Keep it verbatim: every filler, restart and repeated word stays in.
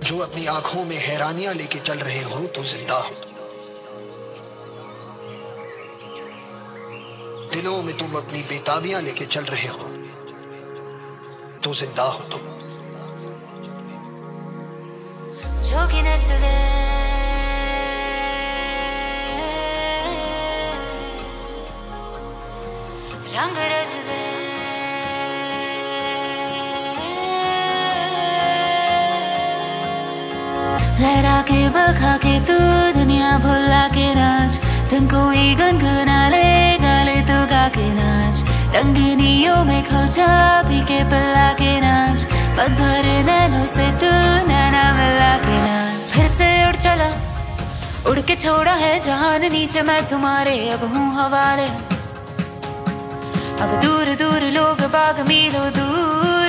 जो अपनी आंखों में हैरानियां लेके चल रहे हो तो जिंदा हो। दिलों में तुम अपनी बेताबियां लेके चल रहे हो तो जिंदा हो तुम। झोंके न चले रंग रच दे, लहरा के बखा के तू दुनिया भुला के नाच, दिन कोई गुनगुना ले गाले तो गा के नाच, रंगीनियों में खो जा पी के पिला के नाच, पग भर नैनों से तू नैना मिला के नाच। फिर से उड़ चला उड़ के छोड़ा है जहान नीचे मैं तुम्हारे अब हूँ हवाले, अब दूर दूर लोग बाग मीलों दूर